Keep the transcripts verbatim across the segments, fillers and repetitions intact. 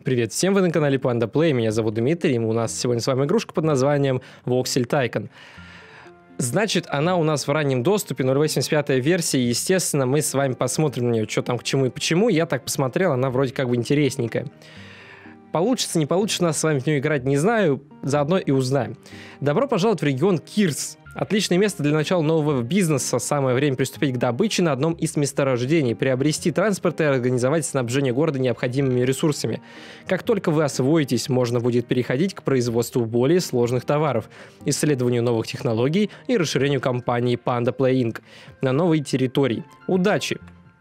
Привет всем, вы на канале Panda Play, меня зовут Дмитрий, и у нас сегодня с вами игрушка под названием Voxel Tycoon. Значит, она у нас в раннем доступе, ноль восемьдесят пятая версия, и, естественно, мы с вами посмотрим на нее, что там к чему и почему. Я так посмотрел, она вроде как бы интересненькая. Получится, не получится нас с вами в нее играть, не знаю, заодно и узнаем. Добро пожаловать в регион Кирс. Отличное место для начала нового бизнеса. Самое время приступить к добыче на одном из месторождений, приобрести транспорт и организовать снабжение города необходимыми ресурсами. Как только вы освоитесь, можно будет переходить к производству более сложных товаров, исследованию новых технологий и расширению компании Panda Play инкорпорейтед на новые территории. Удачи!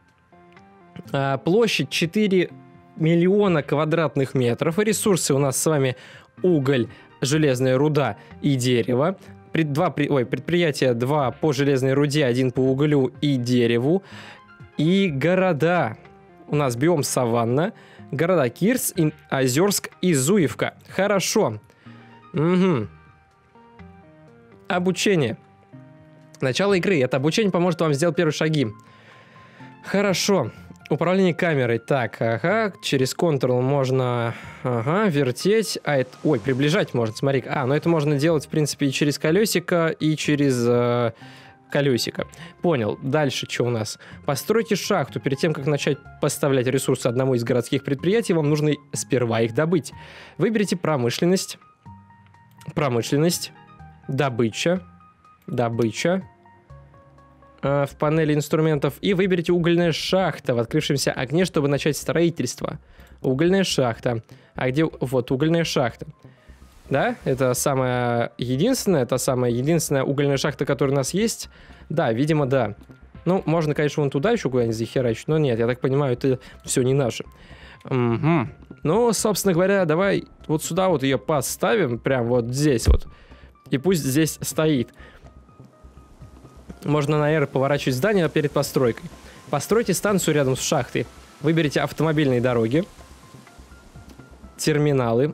А, площадь четыре миллиона квадратных метров. Ресурсы у нас с вами уголь, железная руда и дерево. Пред, два, ой, предприятия два по железной руде, один по углю и дереву. И города. У нас биом Саванна, города Кирс, и Озерск и Зуевка. Хорошо. Угу. Обучение. Начало игры. Это обучение поможет вам сделать первые шаги. Хорошо. Управление камерой. Так, ага, через Ctrl можно, ага, вертеть. А это, ой, приближать можно, смотри. А, ну это можно делать, в принципе, и через колесико, и через э, колесико. Понял. Дальше что у нас? Постройте шахту. Перед тем, как начать поставлять ресурсы одному из городских предприятий, вам нужно сперва их добыть. Выберите промышленность. Промышленность. Добыча. Добыча. В панели инструментов, и выберите угольная шахта в открывшемся окне, чтобы начать строительство. Угольная шахта. А где... Вот, угольная шахта. Да? Это самая единственная, это самая единственная угольная шахта, которая у нас есть? Да, видимо, да. Ну, можно, конечно, вон туда еще куда-нибудь захерачить, но нет, я так понимаю, это все не наше. Угу. Ну, собственно говоря, давай вот сюда вот ее поставим, прям вот здесь вот. И пусть здесь стоит. Можно на R поворачивать здание перед постройкой. Постройте станцию рядом с шахтой. Выберите автомобильные дороги. Терминалы.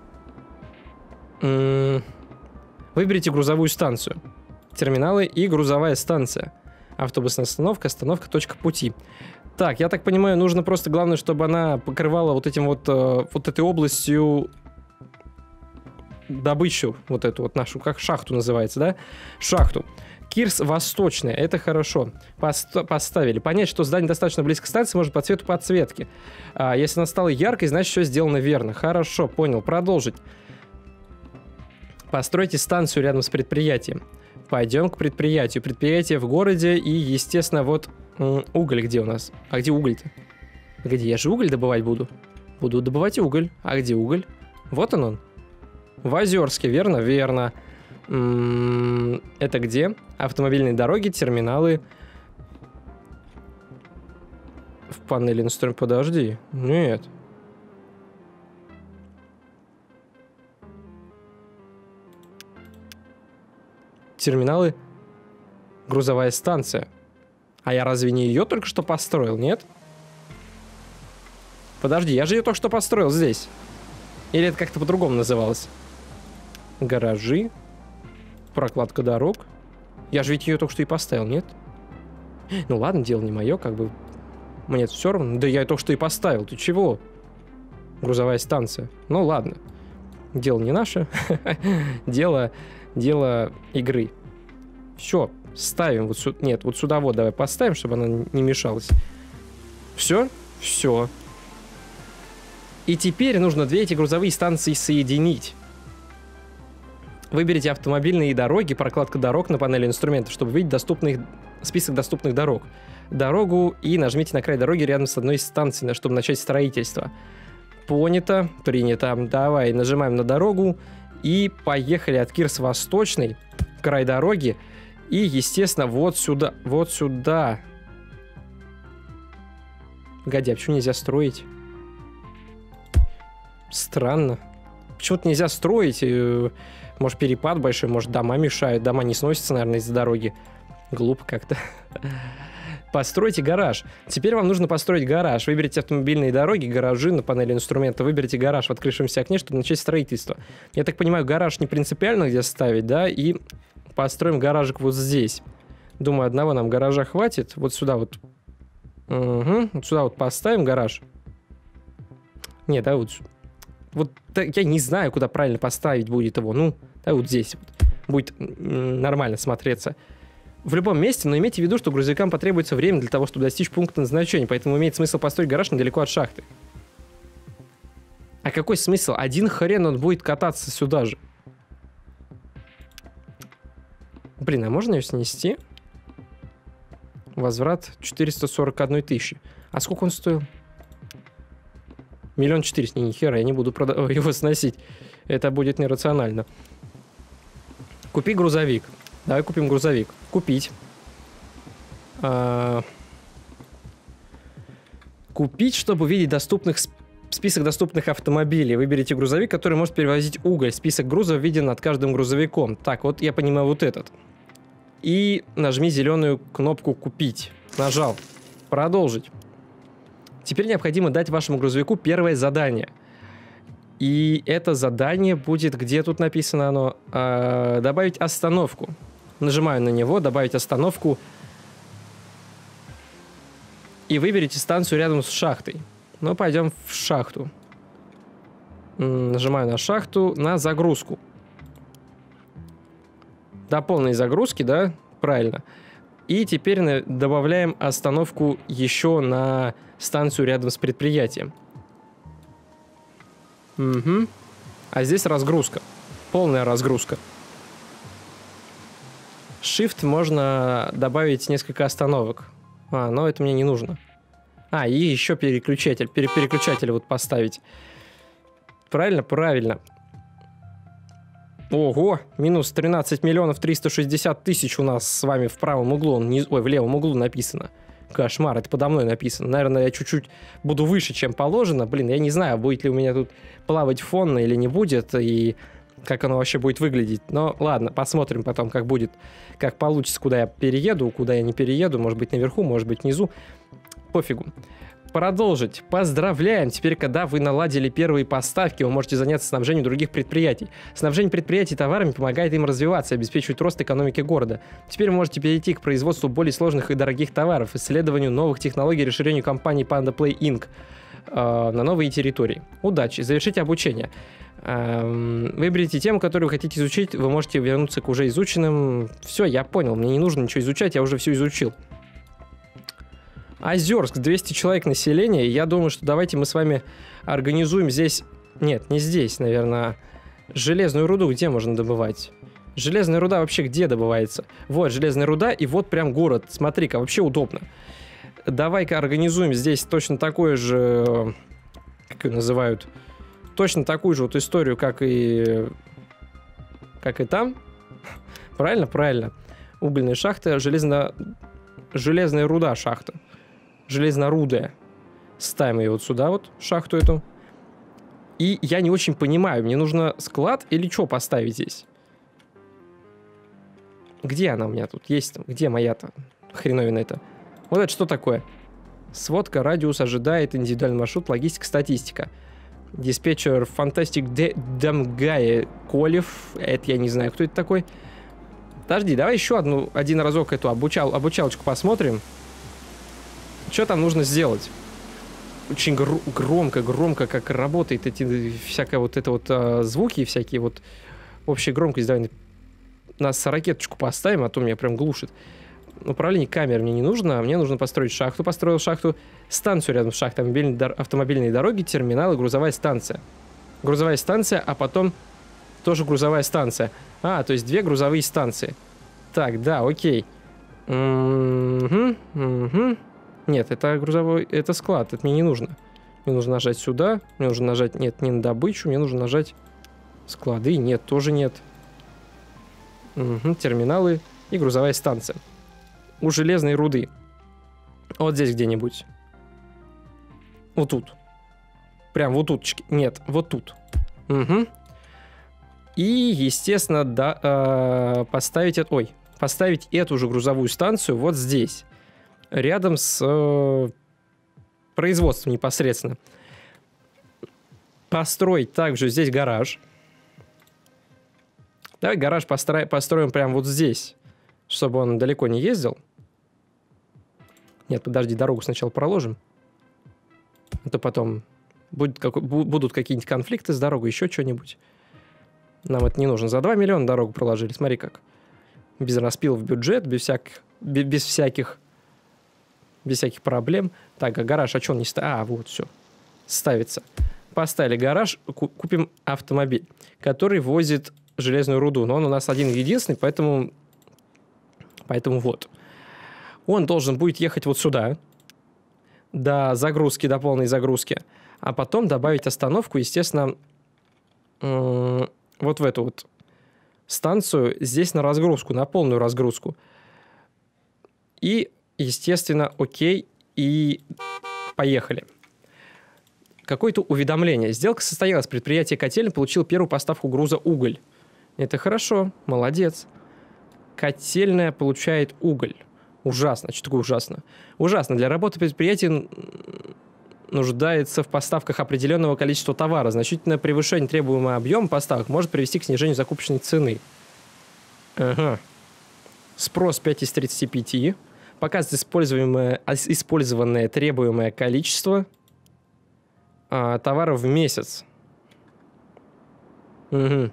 М-м- Выберите грузовую станцию. Терминалы и грузовая станция. Автобусная остановка, остановка, точка пути. Так, я так понимаю, нужно просто, главное, чтобы она покрывала вот этим вот, э, вот этой областью добычу, вот эту вот нашу, как шахту называется, да? Шахту. Кирс восточная, это хорошо. Пост поставили. Понять, что здание достаточно близко к станции, может по цвету подсветки. А, если она стала яркой, значит, все сделано верно. Хорошо, понял. Продолжить. Постройте станцию рядом с предприятием. Пойдем к предприятию. Предприятие в городе и, естественно, вот уголь где у нас? А где уголь-то? Где? Я же уголь добывать буду. Буду добывать уголь. А где уголь? Вот он он. В Озерске, верно? Верно. Это где? Автомобильные дороги, терминалы. В панели инструментов. Подожди. Нет. Терминалы. Грузовая станция. А я разве не ее только что построил, нет? Подожди, я же ее только что построил здесь. Или это как-то по-другому называлось? Гаражи. Прокладка дорог. Я же ведь ее только что и поставил, нет? Ну ладно, дело не мое, как бы. Мне все равно. Да я ее только что и поставил. Ты чего? Грузовая станция. Ну ладно. Дело не наше. дело, дело игры. Все, ставим вот сюда. Нет, вот сюда вот давай поставим, чтобы она не мешалась. Все? Все. И теперь нужно две эти грузовые станции соединить. Выберите автомобильные дороги, прокладка дорог на панели инструментов, чтобы видеть доступных, список доступных дорог. Дорогу и нажмите на край дороги рядом с одной из станций, чтобы начать строительство. Понято, принято. Давай, нажимаем на дорогу и поехали от Кирс восточный, край дороги и, естественно, вот сюда, вот сюда. Погоди, а почему нельзя строить? Странно. Почему-то нельзя строить. Может, перепад большой, может, дома мешают. Дома не сносятся, наверное, из-за дороги. Глупо как-то. Постройте гараж. Теперь вам нужно построить гараж. Выберите автомобильные дороги, гаражи на панели инструмента. Выберите гараж в открывшемся окне, чтобы начать строительство. Я так понимаю, гараж не принципиально где ставить, да? И построим гаражик вот здесь. Думаю, одного нам гаража хватит. Вот сюда вот. Угу. Вот сюда вот поставим гараж. Нет, да, вот вот я не знаю, куда правильно поставить будет его. Ну, да, вот здесь вот. Будет нормально смотреться. В любом месте, но имейте в виду, что грузовикам потребуется время для того, чтобы достичь пункта назначения, поэтому имеет смысл построить гараж недалеко от шахты. А какой смысл? Один хрен он будет кататься сюда же. Блин, а можно ее снести? Возврат четыреста сорок одна тысяча. А сколько он стоил? Миллион четыреста. Не, ни хера, я не буду прода- его сносить. Это будет нерационально. Купи грузовик. Давай купим грузовик. Купить. А... Купить, чтобы увидеть доступных сп... список доступных автомобилей. Выберите грузовик, который может перевозить уголь. Список грузов виден над каждым грузовиком. Так, вот я понимаю вот этот. И нажми зеленую кнопку «Купить». Нажал. Продолжить. Теперь необходимо дать вашему грузовику первое задание. И это задание будет, где тут написано оно, э, добавить остановку. Нажимаю на него, добавить остановку. И выберите станцию рядом с шахтой. Ну, пойдем в шахту. Нажимаю на шахту, на загрузку. До полной загрузки, да? Правильно. И теперь добавляем остановку еще на станцию рядом с предприятием. Угу. А здесь разгрузка. Полная разгрузка. Shift можно добавить несколько остановок. А, но это мне не нужно. А, и еще переключатель. Пере переключатель вот поставить. Правильно? Правильно. Ого! Минус тринадцать миллионов триста шестьдесят тысяч у нас с вами в правом углу. Он не... Ой, в левом углу написано. Кошмар, это подо мной написано. Наверное, я чуть-чуть буду выше, чем положено. Блин, я не знаю, будет ли у меня тут плавать фон или не будет, и как оно вообще будет выглядеть. Но ладно, посмотрим потом, как будет, как получится, куда я перееду, куда я не перееду. Может быть, наверху, может быть, внизу. Пофигу. Продолжить. Поздравляем! Теперь, когда вы наладили первые поставки, вы можете заняться снабжением других предприятий. Снабжение предприятий товарами помогает им развиваться и обеспечивает рост экономики города. Теперь вы можете перейти к производству более сложных и дорогих товаров, исследованию новых технологий и расширению компании Panda Play инк э, на новые территории. Удачи! Завершите обучение. Э, выберите тему, которую вы хотите изучить. Вы можете вернуться к уже изученным. Все, я понял. Мне не нужно ничего изучать, я уже все изучил. Озерск, двести человек населения. Я думаю, что давайте мы с вами организуем здесь... Нет, не здесь, наверное. Железную руду где можно добывать? Железная руда вообще где добывается? Вот, железная руда, и вот прям город. Смотри-ка, вообще удобно. Давай-ка организуем здесь точно такое же... Как ее называют? Точно такую же вот историю, как и... Как и там. Правильно? Правильно. Угольная шахта, железно... Железная руда шахта. Железнорудая. Ставим ее вот сюда вот, шахту эту. И я не очень понимаю, мне нужно склад или что поставить здесь? Где она у меня тут есть? Где моя-то хреновина это? Вот это что такое? Сводка, радиус ожидает, индивидуальный маршрут, логистика, статистика. Диспетчер, фантастик, Дамгае, Колев. Это я не знаю, кто это такой. Подожди, давай еще одну, один разок эту обучал, обучалочку посмотрим. Что там нужно сделать? Очень гр громко, громко, как работает эти, всякие вот это вот а, звуки, всякие вот общая громкость. Давай нас ракеточку поставим, а то меня прям глушит. Управление камер мне не нужно, мне нужно построить шахту. Построил шахту, станцию рядом с шахтой, автомобильные дороги, терминалы, грузовая станция. Грузовая станция, а потом тоже грузовая станция. А, то есть две грузовые станции. Так, да, окей. Угу, угу. Нет, это грузовой, это склад, это мне не нужно. Мне нужно нажать сюда, мне нужно нажать, нет, не на добычу, мне нужно нажать склады, нет, тоже нет. Угу, терминалы и грузовая станция. У железной руды. Вот здесь где-нибудь. Вот тут. Прям вот тут. Нет, вот тут. Угу. И, естественно, да, э, поставить, ой, поставить эту же грузовую станцию вот здесь. Рядом с э, производством непосредственно. Построить также здесь гараж. Давай гараж постро... построим прямо вот здесь, чтобы он далеко не ездил. Нет, подожди, дорогу сначала проложим. А то потом будет какой, будут какие-нибудь конфликты с дорогой, еще что-нибудь. Нам это не нужно. За два миллиона дорогу проложили, смотри как. Без распилов в бюджет, без всяких, без всяких, без всяких проблем. Так, а гараж, а что он не ставит? А, вот, все. Ставится. Поставили гараж, купим автомобиль, который возит железную руду. Но он у нас один-единственный, поэтому... Поэтому вот. Он должен будет ехать вот сюда. До загрузки, до полной загрузки. А потом добавить остановку, естественно, вот в эту вот станцию. Здесь на разгрузку, на полную разгрузку. И, естественно, окей. И поехали. Какое-то уведомление. Сделка состоялась. Предприятие котельня получило первую поставку груза уголь. Это хорошо. Молодец. Котельная получает уголь. Ужасно. Что такое ужасно? Ужасно. Для работы предприятия нуждается в поставках определенного количества товара. Значительное превышение требуемого объема поставок может привести к снижению закупочной цены. Ага. Спрос пять из тридцати пяти. Показывает используемое, использованное требуемое количество а, товаров в месяц. Угу.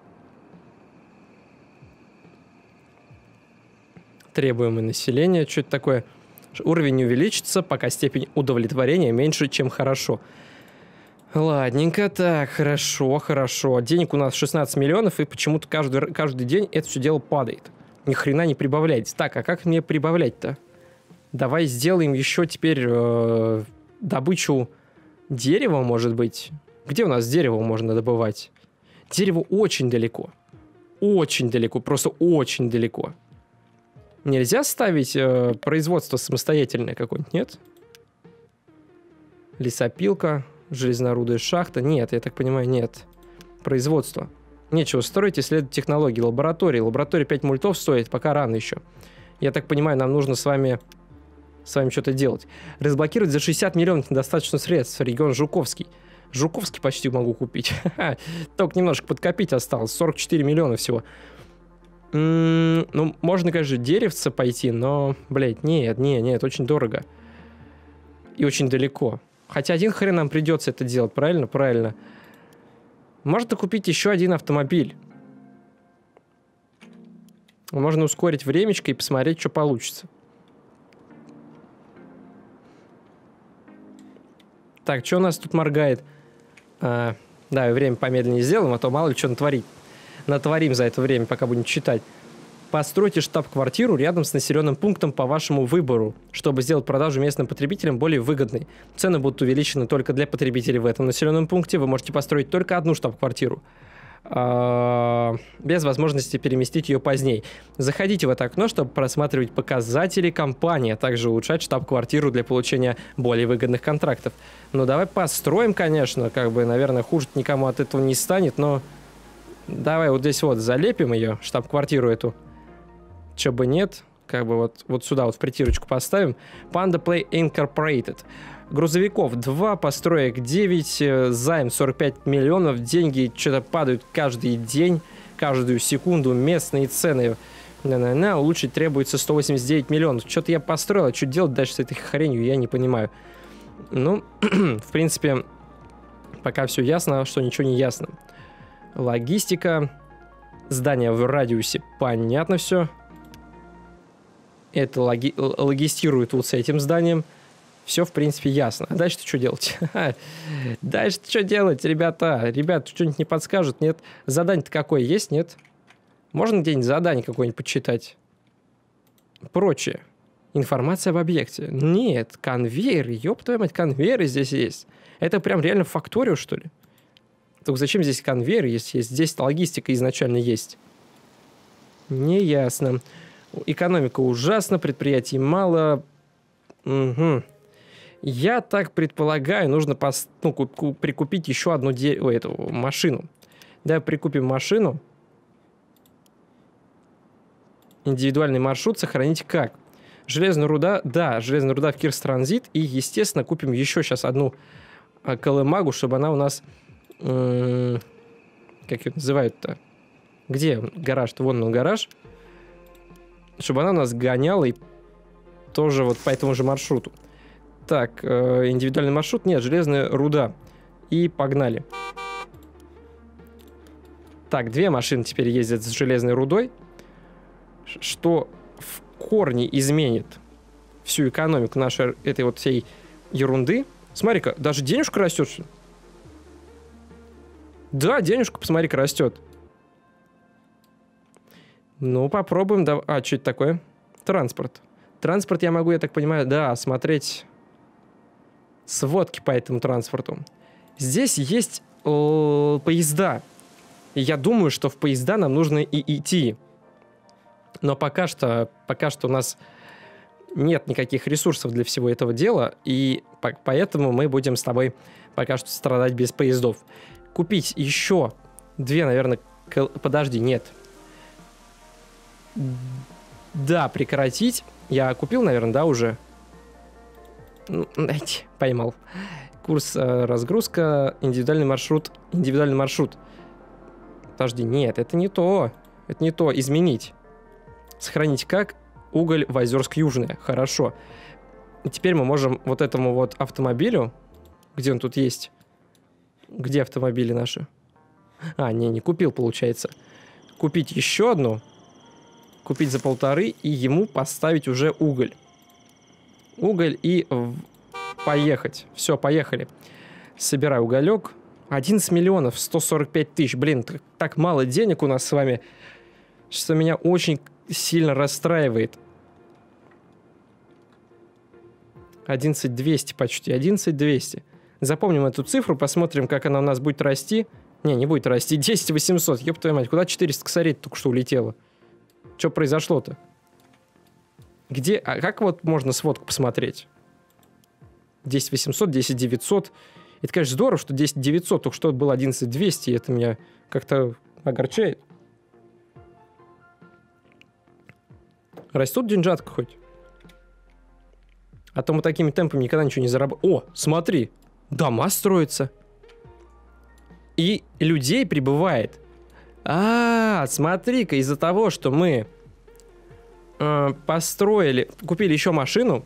Требуемое население. Что это такое? Уровень не увеличится, пока степень удовлетворения меньше, чем хорошо. Ладненько, так, хорошо, хорошо. Денег у нас шестнадцать миллионов, и почему-то каждый, каждый день это все дело падает. Ни хрена не прибавляется. Так, а как мне прибавлять-то? Давай сделаем еще теперь э, добычу дерева, может быть. Где у нас дерево можно добывать? Дерево очень далеко. Очень далеко, просто очень далеко. Нельзя ставить э, производство самостоятельное какое-нибудь, нет? Лесопилка, железнорудная шахта. Нет, я так понимаю, нет. Производство. Нечего строить, исследовать технологии. Лаборатории. Лаборатория пять мультов стоит, пока рано еще. Я так понимаю, нам нужно с вами, с вами что-то делать. Разблокировать за шестьдесят миллионов недостаточно средств. Регион Жуковский. Жуковский почти могу купить. Только немножко подкопить осталось. сорок четыре миллиона всего. М-м, ну, можно, конечно, деревце пойти, но, блядь, нет, нет, нет, очень дорого. И очень далеко. Хотя один хрен нам придется это делать, правильно? Правильно. Можно купить еще один автомобиль. Можно ускорить времечко и посмотреть, что получится. Так, что у нас тут моргает? А, да, время помедленнее сделаем, а то мало ли что натворить. Натворим за это время, пока будем читать. Постройте штаб-квартиру рядом с населенным пунктом по вашему выбору, чтобы сделать продажу местным потребителям более выгодной. Цены будут увеличены только для потребителей в этом населенном пункте. Вы можете построить только одну штаб-квартиру, без возможности переместить ее позднее. Заходите в это окно, чтобы просматривать показатели компании, а также улучшать штаб-квартиру для получения более выгодных контрактов. Ну, давай построим, конечно, как бы, наверное, хуже никому от этого не станет, но давай вот здесь вот залепим ее, штаб-квартиру эту. Че бы нет, как бы вот, вот сюда вот в притирочку поставим. Panda Play Incorporated. Грузовиков два, построек девять, займ сорок пять миллионов, деньги что-то падают каждый день, каждую секунду, местные цены. На-на-на, улучшить требуется сто восемьдесят девять миллионов. Что-то я построил, а что делать дальше с этой хренью, я не понимаю. Ну, в принципе, пока все ясно, что ничего не ясно. Логистика, здание в радиусе, понятно все. Это логи- логистирует вот с этим зданием. Все, в принципе, ясно. А дальше-то что делать? Дальше-то что делать, ребята? Ребята, что-нибудь не подскажут? Нет? Задание-то какое есть? Нет? Можно где-нибудь задание какое-нибудь почитать? Прочее. Информация об объекте. Нет, конвейер. Ёб твою мать, конвейеры здесь есть. Это прям реально факторио, что ли? Только зачем здесь конвейер, если здесь логистика изначально есть? Неясно. Экономика ужасна, предприятий мало. Угу. Я так предполагаю, нужно пос... ну, прикупить еще одну де... Ой, эту машину. Да, прикупим машину. Индивидуальный маршрут сохранить как? Железная руда, да, железная руда в Кирс Транзит. И, естественно, купим еще сейчас одну колымагу, чтобы она у нас... М- как ее называют-то? Где гараж-то? Вон он гараж. Чтобы она нас гоняла и тоже вот по этому же маршруту. Так, э, индивидуальный маршрут. Нет, железная руда. И погнали. Так, две машины теперь ездят с железной рудой, что в корне изменит всю экономику нашей этой вот всей ерунды. Смотри-ка, даже денежка растет. Да, денежка, посмотри-ка, растет. Ну, попробуем. Да... А, что это такое? Транспорт. Транспорт я могу, я так понимаю, да, смотреть сводки по этому транспорту. Здесь есть э, поезда. И я думаю, что в поезда нам нужно и идти. Но пока что, пока что у нас нет никаких ресурсов для всего этого дела, и по поэтому мы будем с тобой пока что страдать без поездов. Купить еще две, наверное... Подожди, нет. Да, прекратить. Я купил, наверное, да, уже? Дайте, поймал. Курс э, разгрузка, индивидуальный маршрут, индивидуальный маршрут. Подожди, нет, это не то. Это не то. Изменить. Сохранить как? Уголь в Озерск-Южное. Хорошо. И теперь мы можем вот этому вот автомобилю, где он тут есть? Где автомобили наши? А, не, не купил, получается. Купить еще одну. Купить за полторы и ему поставить уже уголь. Уголь и в... поехать. Все, поехали. Собирай уголек. одиннадцать миллионов сто сорок пять тысяч. Блин, так, так мало денег у нас с вами, что меня очень сильно расстраивает. одиннадцать двести почти. одиннадцать двести. Запомним эту цифру, посмотрим, как она у нас будет расти. Не, не будет расти. десять восемьсот. Ёб твою мать, куда четыреста косарей только что улетело? Что произошло-то? Где? А как вот можно сводку посмотреть? десять восемьсот, десять девятьсот. Это, конечно, здорово, что десять девятьсот, только что было одиннадцать двести, и это меня как-то огорчает. Растут деньжатка хоть? А то мы такими темпами никогда ничего не заработаем. О, смотри, дома строятся. И людей прибывает. А, смотри-ка, из-за того, что мы э, построили, купили еще машину,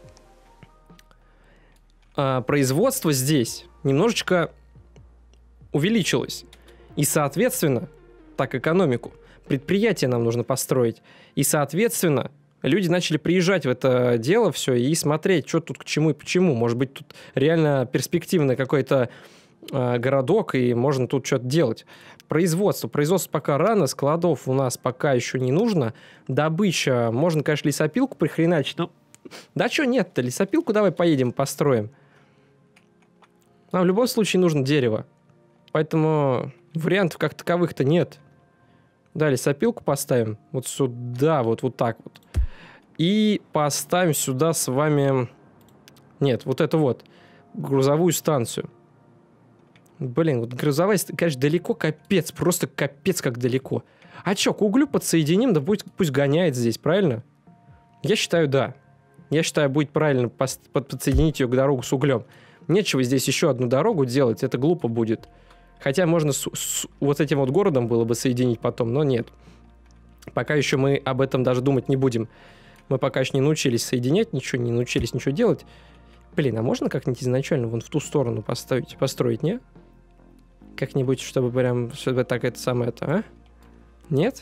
э, производство здесь немножечко увеличилось. И, соответственно, так экономику, предприятие нам нужно построить. И, соответственно, люди начали приезжать в это дело все и смотреть, что тут к чему и почему. Может быть, тут реально перспективный какой-то э, городок, и можно тут что-то делать. Производство. Производство пока рано, складов у нас пока еще не нужно. Добыча. Можно, конечно, лесопилку прихреначить, но... Да что нет-то? Лесопилку давай поедем, построим. Нам в любом случае нужно дерево. Поэтому вариантов как таковых-то нет. Да, лесопилку поставим. Вот сюда, вот, вот так вот. И поставим сюда с вами... Нет, вот это вот. Грузовую станцию. Блин, вот грузовая, конечно, далеко капец, просто капец как далеко. А чё, к углю подсоединим, да пусть, пусть гоняет здесь, правильно? Я считаю, да. Я считаю, будет правильно подсоединить ее к дорогу с углем. Нечего здесь еще одну дорогу делать, это глупо будет. Хотя можно с, с вот этим вот городом было бы соединить потом, но нет. Пока еще мы об этом даже думать не будем. Мы пока еще не научились соединять ничего, не научились ничего делать. Блин, а можно как-нибудь изначально вон в ту сторону поставить, построить, не? Как-нибудь, чтобы прям, чтобы так это самое это, а? Нет?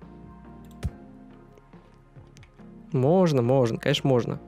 Можно, можно, конечно, можно.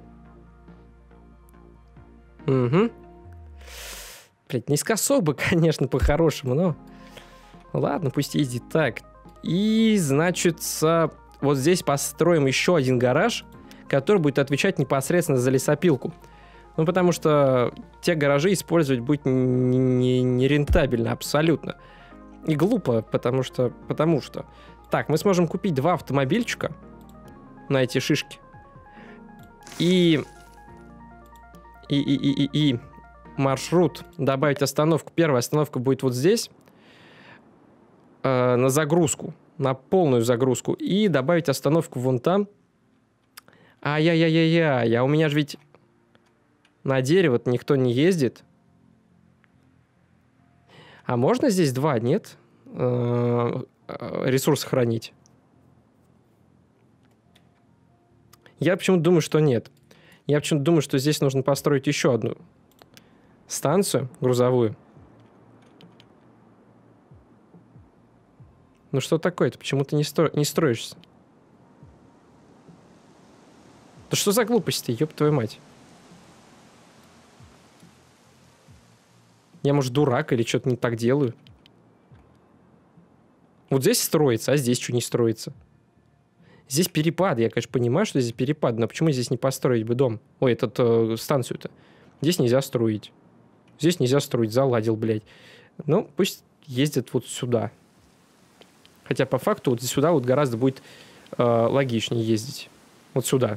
Угу. Блядь, низкосок бы, конечно, по-хорошему, но... Ладно, пусть ездит так. И, значит, вот здесь построим еще один гараж, который будет отвечать непосредственно за лесопилку. Ну, потому что те гаражи использовать будет нерентабельно, не, не абсолютно. И глупо, потому что, потому что... Так, мы сможем купить два автомобильчика на эти шишки. И... И, и, и, и, и маршрут. Добавить остановку. Первая остановка будет вот здесь. Э, на загрузку. На полную загрузку. И добавить остановку вон там. Ай-яй-яй-яй-яй. А у меня же ведь... На дерево-то никто не ездит. А можно здесь два, нет? Ресурс хранить. Я почему-то думаю, что нет. Я почему-то думаю, что здесь нужно построить еще одну станцию грузовую. Ну что такое-то? Почему ты не, стро... не строишься? Да что за глупости, ёб твою мать? Я, может, дурак или что-то не так делаю? Вот здесь строится, а здесь что не строится? Здесь перепад. Я, конечно, понимаю, что здесь перепад, но почему здесь не построить бы дом? Ой, этот, э, станцию-то. Здесь нельзя строить. Здесь нельзя строить. Заладил, блядь. Ну, пусть ездят вот сюда. Хотя, по факту, вот сюда вот гораздо будет э, логичнее ездить. Вот сюда.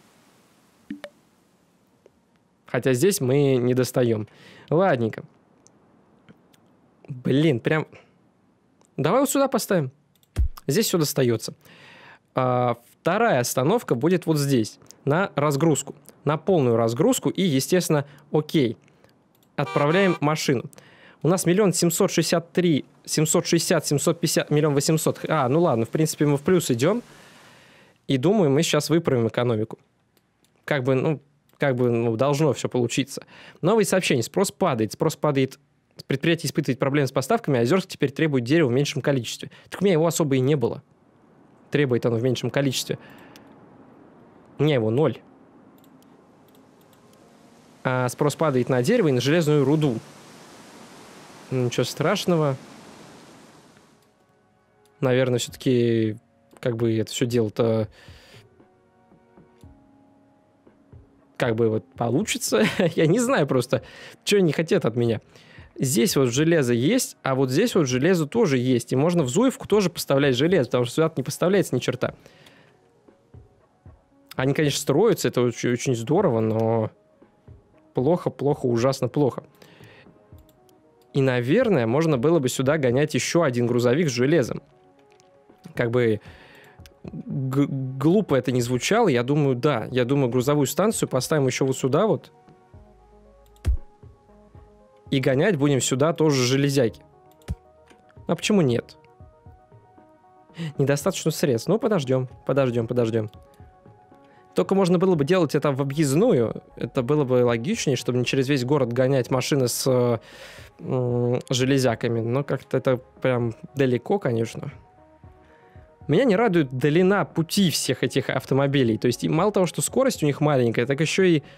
Хотя здесь мы не достаем. Ладненько. Блин, прям... Давай вот сюда поставим. Здесь все достается. А, вторая остановка будет вот здесь. На разгрузку. На полную разгрузку. И, естественно, окей. Отправляем машину. У нас миллион семьсот шестьдесят три, семьсот шестьдесят, семьсот пятьдесят, миллион восемьсот. А, ну ладно, в принципе, мы в плюс идем. И думаю, мы сейчас выправим экономику. Как бы, ну, как бы ну, должно все получиться. Новые сообщения. Спрос падает. Спрос падает. Предприятие испытывает проблемы с поставками, а Озерск теперь требует дерева в меньшем количестве. Так у меня его особо и не было. Требует оно в меньшем количестве. У меня его ноль. А спрос падает на дерево и на железную руду. Ничего страшного. Наверное, все-таки как бы это все дело-то как бы вот получится. Я не знаю просто, что они хотят от меня. Здесь вот железо есть, а вот здесь вот железо тоже есть. И можно в Зуевку тоже поставлять железо, потому что сюда не поставляется ни черта. Они, конечно, строятся, это очень, очень здорово, но плохо, плохо, ужасно плохо. И, наверное, можно было бы сюда гонять еще один грузовик с железом. Как бы глупо это не звучало, я думаю, да. Я думаю, грузовую станцию поставим еще вот сюда вот. И гонять будем сюда тоже железяки. А почему нет? Недостаточно средств. Ну, подождем, подождем, подождем. Только можно было бы делать это в объездную. Это было бы логичнее, чтобы не через весь город гонять машины с э, железяками. Но как-то это прям далеко, конечно. Меня не радует длина пути всех этих автомобилей. То есть мало того, что скорость у них маленькая, так еще и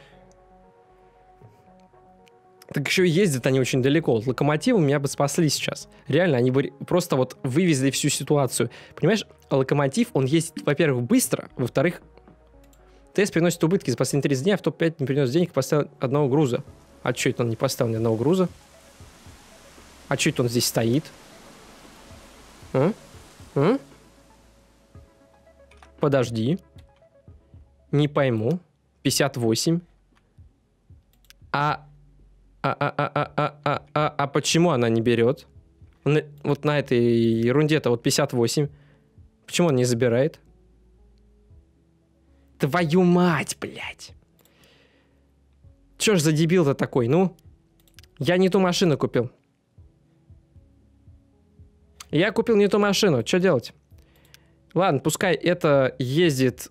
Так еще и ездят они очень далеко. Вот локомотивы меня бы спасли сейчас. Реально, они бы просто вот вывезли всю ситуацию. Понимаешь, локомотив, он ездит, во-первых, быстро, во-вторых, ТС приносит убытки за последние тридцать дней, а в топ пять не принес денег, поставил одного груза. А что это он не поставил ни одного груза? А что это он здесь стоит? А? А? Подожди. Не пойму. пятьдесят восемь. А... А, а, а, а, а, а, а, а почему она не берет? На, вот на этой ерунде-то вот пятьдесят восемь. Почему он не забирает? Твою мать, блядь. Чё ж за дебил-то такой, ну? Я не ту машину купил. Я купил не ту машину, что делать? Ладно, пускай это ездит...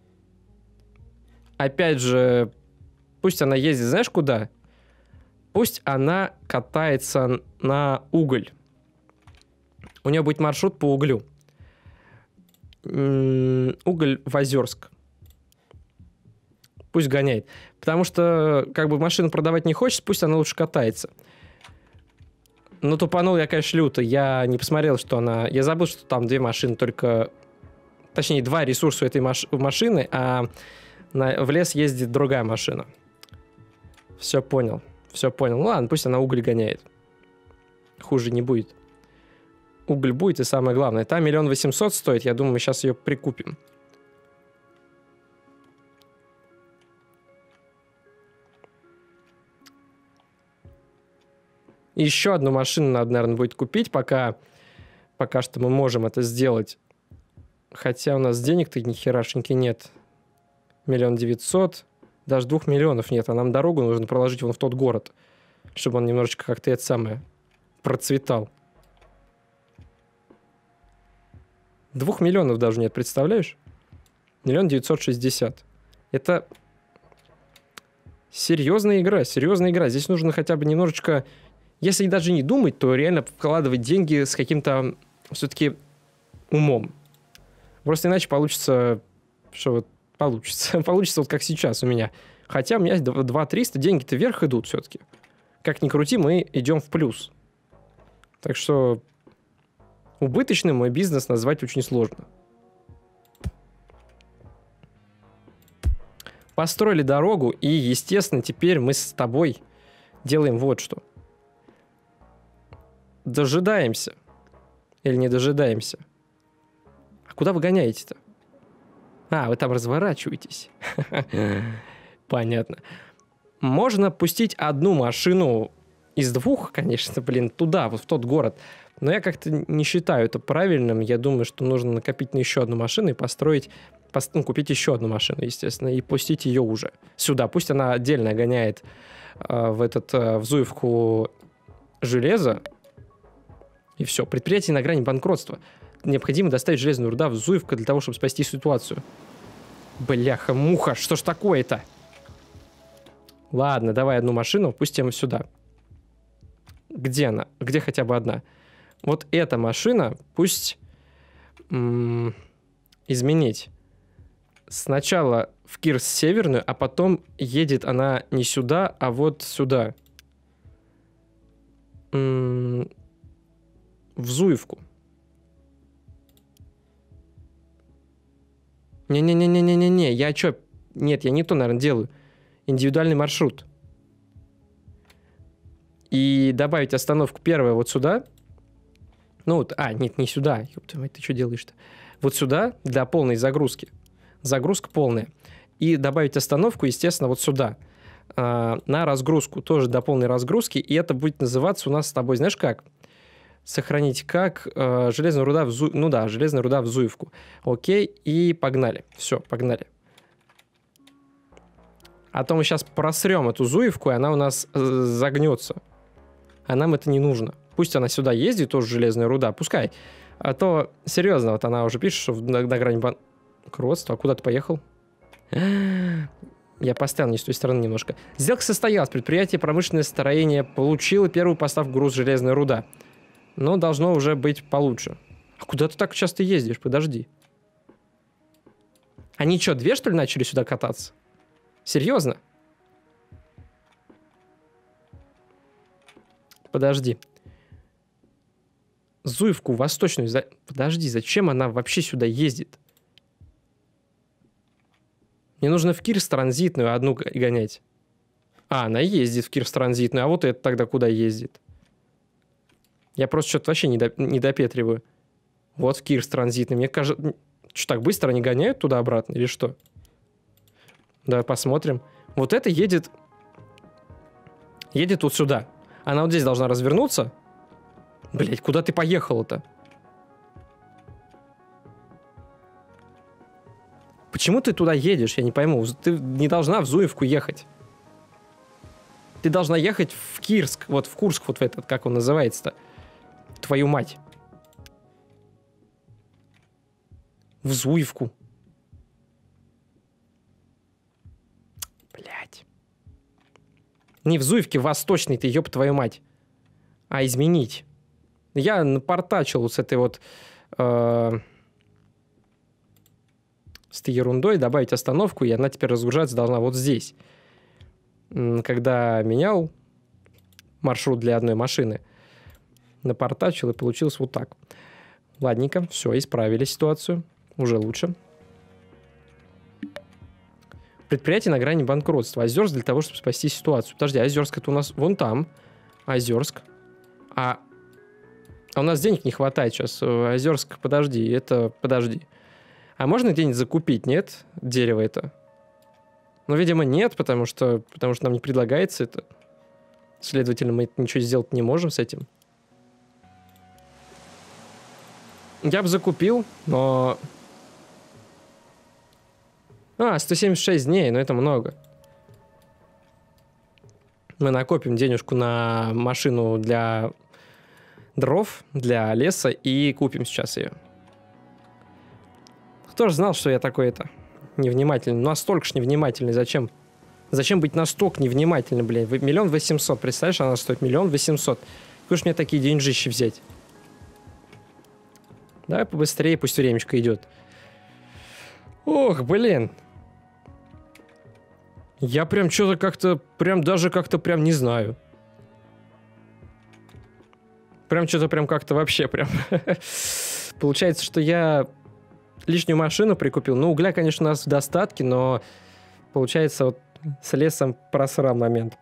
Опять же, пусть она ездит, знаешь, куда? Пусть она катается на уголь. У нее будет маршрут по углю. М-м, уголь в Озерск. Пусть гоняет. Потому что, как бы, машину продавать не хочется, пусть она лучше катается. Ну, тупанул я, конечно, люто. Я не посмотрел, что она... Я забыл, что там две машины только... Точнее, два ресурса у этой маш... машины, а на... в лес ездит другая машина. Все понял. Все понял. Ну ладно, пусть она уголь гоняет. Хуже не будет. Уголь будет, и самое главное. Там миллион восемьсот стоит. Я думаю, мы сейчас ее прикупим. Еще одну машину надо, наверное, будет купить, пока, пока что мы можем это сделать. Хотя у нас денег-то ни херашеньки нет. Миллион девятьсот. Даже двух миллионов нет, а нам дорогу нужно проложить вон в тот город, чтобы он немножечко как-то это самое процветал. Двух миллионов даже нет, представляешь? Миллион девятьсот шестьдесят. Это серьезная игра, серьезная игра. Здесь нужно хотя бы немножечко, если даже не думать, то реально вкладывать деньги с каким-то все-таки умом. Просто иначе получится, что вот получится. Получится вот как сейчас у меня. Хотя у меня два триста, деньги-то вверх идут все-таки. Как ни крути, мы идем в плюс. Так что убыточным мой бизнес назвать очень сложно. Построили дорогу, и, естественно, теперь мы с тобой делаем вот что. Дожидаемся. Или не дожидаемся? А куда вы гоняете-то? А, вы там разворачиваетесь. Понятно. Можно пустить одну машину из двух, конечно, блин, туда, вот в тот город. Но я как-то не считаю это правильным. Я думаю, что нужно накопить на еще одну машину и построить, пос, ну, купить еще одну машину, естественно, и пустить ее уже сюда. Пусть она отдельно гоняет э, в, этот, э, в Зуевку железо. И все. Предприятие на грани банкротства. Необходимо доставить железную руда в Зуевку для того, чтобы спасти ситуацию. Бляха-муха, что ж такое-то? Ладно, давай одну машину, пустим сюда. Где она? Где хотя бы одна? Вот эта машина пусть м- изменить. Сначала в Кирс Северную, а потом едет она не сюда, а вот сюда. М- в Зуевку. Не-не-не-не-не-не, я что? Нет, я не то, наверное, делаю. Индивидуальный маршрут. И добавить остановку первая вот сюда. Ну вот, а, нет, не сюда. Ёпта мать, ты что делаешь-то? Вот сюда для полной загрузки. Загрузка полная. И добавить остановку, естественно, вот сюда. Э, на разгрузку. Тоже до полной разгрузки. И это будет называться у нас с тобой, знаешь как? Сохранить как э, железная руда в Зу... Ну да, железная руда в Зуевку. Окей, и погнали. Все, погнали. А то мы сейчас просрем эту Зуевку, и она у нас э, загнется. А нам это не нужно. Пусть она сюда ездит, тоже железная руда, пускай. А то, серьезно, вот она уже пишет, что на, на грани банкротства. А куда ты поехал? Я поставил не с той стороны немножко. Сделка состоялась. Предприятие промышленное строение получило первую поставку груз железная руда. Но должно уже быть получше. А куда ты так часто ездишь? Подожди. Они что, две, что ли, начали сюда кататься? Серьезно? Подожди. Зуевку восточную... За... Подожди, зачем она вообще сюда ездит? Мне нужно в Кирс транзитную одну гонять. А, она ездит в Кирс транзитную. А вот это тогда куда ездит? Я просто что-то вообще не, до... не допетриваю. Вот в Кирс транзитный. Мне кажется... Что, так быстро они гоняют туда-обратно или что? Давай посмотрим. Вот это едет... Едет вот сюда. Она вот здесь должна развернуться. Блять, куда ты поехала-то? Почему ты туда едешь? Я не пойму. Ты не должна в Зуевку ехать. Ты должна ехать в Кирск. Вот в Курск, вот в этот, как он называется-то. Твою мать. В Зуевку. Блять. Не в Зуевке, восточный ты, ёб твою мать. А изменить. Я напортачил вот с этой вот... Э, с этой ерундой, добавить остановку, и она теперь разгружаться должна вот здесь. Когда менял маршрут для одной машины, напортачил, и получилось вот так. Ладненько, все, исправили ситуацию. Уже лучше. Предприятие на грани банкротства. Озерск для того, чтобы спасти ситуацию. Подожди, Озерск это у нас вон там. Озерск. А, а у нас денег не хватает сейчас. Озерск, подожди, это... Подожди. А можно где-нибудь закупить, нет? Дерево это? Ну, видимо, нет, потому что, потому что нам не предлагается это. Следовательно, мы ничего сделать не можем с этим. Я бы закупил, но... А, сто семьдесят шесть дней, но это много. Мы накопим денежку на машину для дров, для леса и купим сейчас ее. Кто же знал, что я такой это невнимательный? Ну, настолько ж невнимательный. Зачем? Зачем быть настолько невнимательным, блин? Миллион восемьсот. Представляешь, она стоит миллион восемьсот. Куда ж мне такие деньжищи взять? Давай побыстрее, пусть времечко идет. Ох, блин. Я прям что-то как-то, прям даже как-то прям не знаю. Прям что-то прям как-то вообще прям... Получается, что я лишнюю машину прикупил. Ну, угля, конечно, у нас в достатке, но получается вот с лесом просрал момент.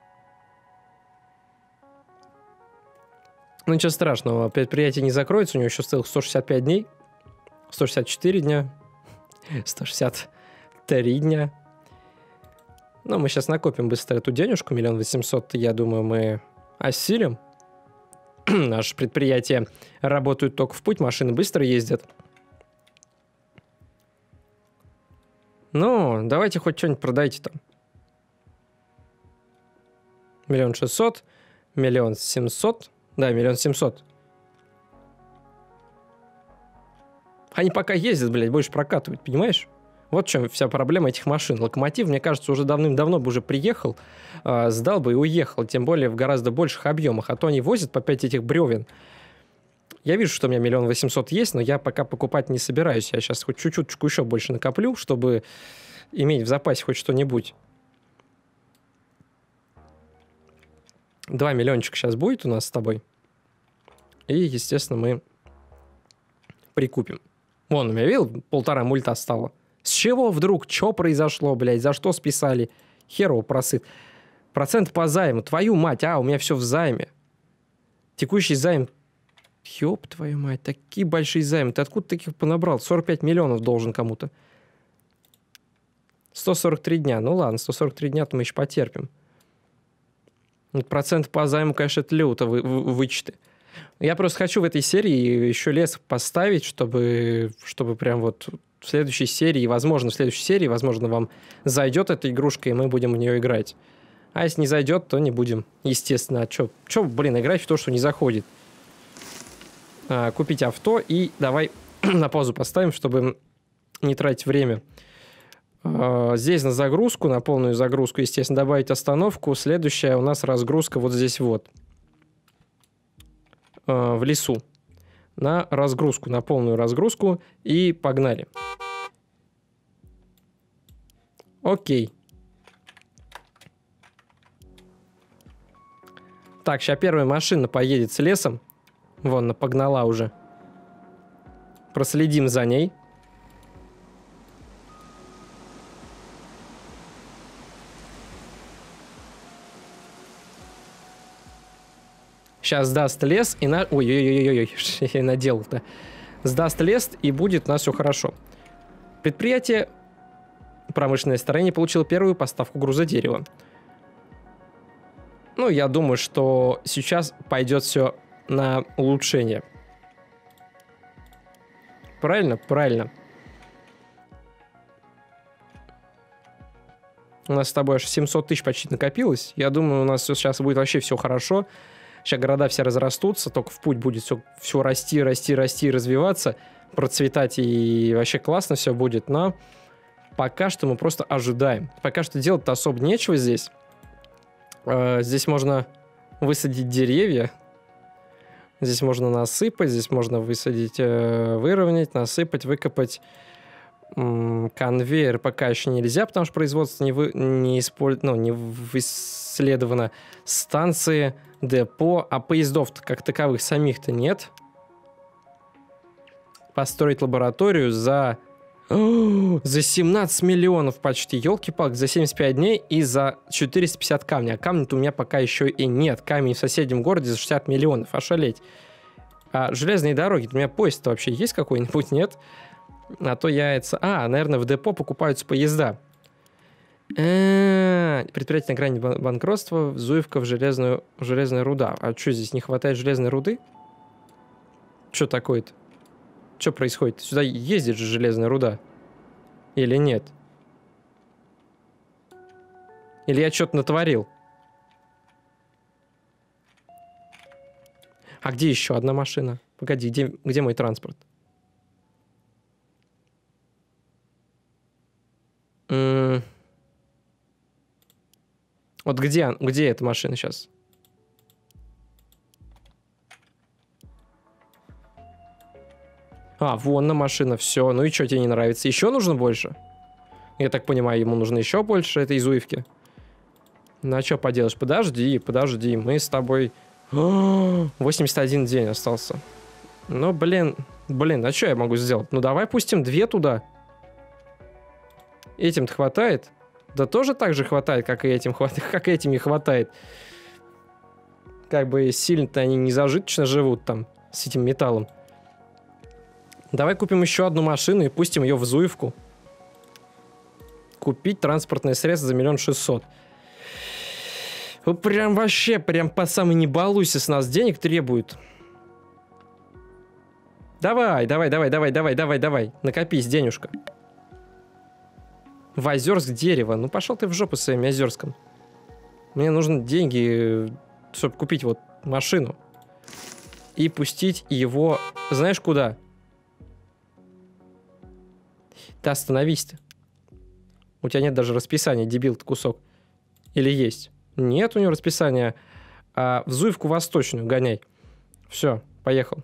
Ну, ничего страшного. Предприятие не закроется, у него еще целых сто шестьдесят пять дней. сто шестьдесят четыре дня. сто шестьдесят три дня. Ну, мы сейчас накопим быстро эту денежку, миллион восемьсот, я думаю, мы осилим. Наше предприятие работает только в путь, машины быстро ездят. Ну, давайте хоть что-нибудь продайте там. Миллион шестьсот, миллион семьсот. Да, миллион семьсот. Они пока ездят, блядь, больше прокатывают, понимаешь? Вот в чем вся проблема этих машин. Локомотив, мне кажется, уже давным-давно бы уже приехал, э, сдал бы и уехал. Тем более в гораздо больших объемах. А то они возят по пять этих бревен. Я вижу, что у меня миллион восемьсот есть, но я пока покупать не собираюсь. Я сейчас хоть чуть-чуть еще больше накоплю, чтобы иметь в запасе хоть что-нибудь. Два миллиончика сейчас будет у нас с тобой. И, естественно, мы прикупим. Вон, у меня, видел, полтора мульта стало. С чего вдруг? Что произошло, блядь? За что списали? Херово просыт. Процент по займу. Твою мать, а, у меня все в займе. Текущий займ. Ёб твою мать, такие большие займы. Ты откуда таких понабрал? сорок пять миллионов должен кому-то. сто сорок три дня. Ну ладно, сто сорок три дня-то мы еще потерпим. Процент по займу, конечно, это люто вы, вы, вычеты. Я просто хочу в этой серии еще лес поставить, чтобы, чтобы прям вот в следующей серии, возможно, в следующей серии, возможно, вам зайдет эта игрушка, и мы будем в нее играть. А если не зайдет, то не будем. Естественно. А что, что, блин, играть в то, что не заходит? А, купить авто и давай на паузу поставим, чтобы не тратить время. А, здесь на загрузку, на полную загрузку, естественно, добавить остановку. Следующая у нас разгрузка вот здесь вот. А, в лесу. На разгрузку, на полную разгрузку. И погнали. Окей. Так, сейчас первая машина поедет с лесом. Вон, она погнала уже. Проследим за ней. Сейчас сдаст лес и на... Ой-ой-ой-ой-ой, я наделал-то. Сдаст лес и будет у нас все хорошо. Предприятие промышленное строение получило первую поставку грузодерева. Ну, я думаю, что сейчас пойдет все на улучшение. Правильно? Правильно. У нас с тобой аж семьсот тысяч почти накопилось. Я думаю, у нас сейчас будет вообще все хорошо. Сейчас города все разрастутся, только в путь будет все, все расти, расти, расти, развиваться, процветать, и вообще классно все будет. Но пока что мы просто ожидаем. Пока что делать-то особо нечего здесь. Здесь можно высадить деревья. Здесь можно насыпать, здесь можно высадить, выровнять, насыпать, выкопать. Конвейер пока еще нельзя, потому что производство не, вы, не, использ... ну, не исследовано. Станции, депо, а поездов-то как таковых самих-то нет. Построить лабораторию за... О, за семнадцать миллионов почти, елки-палки, за семьдесят пять дней и за четыреста пятьдесят камней. А камня-то у меня пока еще и нет. Камень в соседнем городе за шестьдесят миллионов, ошалеть. А железные дороги, у меня поезд-то вообще есть какой-нибудь, нет? А то яйца... А, наверное, в депо покупаются поезда. А-а-а, предприятие на грани банкротства, Зуевка в железную... железная руда. А что, здесь не хватает железной руды? Что такое-то? Что происходит? Сюда ездит же железная руда. Или нет? Или я что-то натворил? А где еще одна машина? Погоди, где, где мой транспорт? М-м- вот где, где эта машина сейчас? А, вон на машина, все. Ну и что, тебе не нравится? Еще нужно больше? Я так понимаю, ему нужно еще больше этой изуевки. Ну а что поделаешь? Подожди, подожди, мы с тобой... восемьдесят один день остался. Ну, блин, блин, а что я могу сделать? Ну, давай пустим две туда. Этим-то хватает? Да тоже так же хватает, как и этим, как и этим не хватает. Как бы сильно-то они не зажиточно живут там с этим металлом. Давай купим еще одну машину и пустим ее в Зуевку. Купить транспортное средство за миллион шестьсот. Прям вообще, прям по самой не балуйся, с нас денег требуют. Давай, давай, давай, давай, давай, давай, давай. Накопись, денежка. В Озерск дерево. Ну пошел ты в жопу с своим Озерском. Мне нужны деньги, чтобы купить вот машину. И пустить его... Знаешь куда? Ты остановись-то. У тебя нет даже расписания, дебил ты кусок. Или есть? Нет у него расписания. А в Зуевку Восточную гоняй. Все, поехал.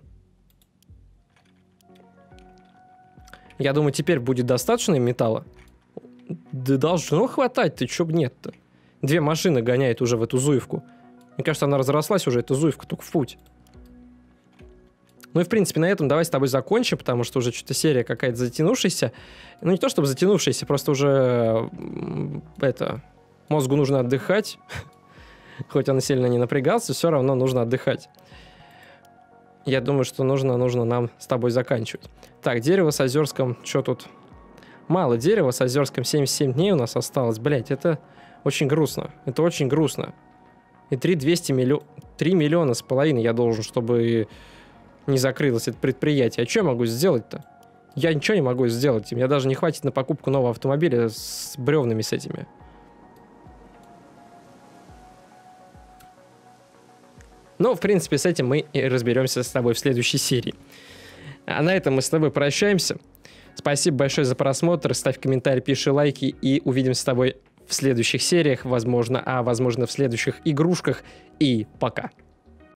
Я думаю, теперь будет достаточно металла. Да должно хватать, ты чё б нет-то? Две машины гоняет уже в эту Зуевку. Мне кажется, она разрослась уже, эта Зуевка, только в путь. Ну и, в принципе, на этом давай с тобой закончим, потому что уже что-то серия какая-то затянувшаяся. Ну, не то чтобы затянувшаяся, просто уже это... Мозгу нужно отдыхать. Хоть он сильно не напрягался, все равно нужно отдыхать. Я думаю, что нужно, нужно нам с тобой заканчивать. Так, дерево с Озерском, что тут? Мало дерева с Озерском, семьдесят семь дней у нас осталось. Блять, это очень грустно. Это очень грустно. И три двести миллиона... три миллиона с половиной я должен, чтобы не закрылось это предприятие. А что я могу сделать-то? Я ничего не могу сделать. Мне даже не хватит на покупку нового автомобиля с бревнами с этими. Ну, в принципе, с этим мы и разберемся с тобой в следующей серии. А на этом мы с тобой прощаемся. Спасибо большое за просмотр. Ставь комментарий, пиши лайки. И увидимся с тобой в следующих сериях, возможно, а возможно в следующих игрушках. И пока.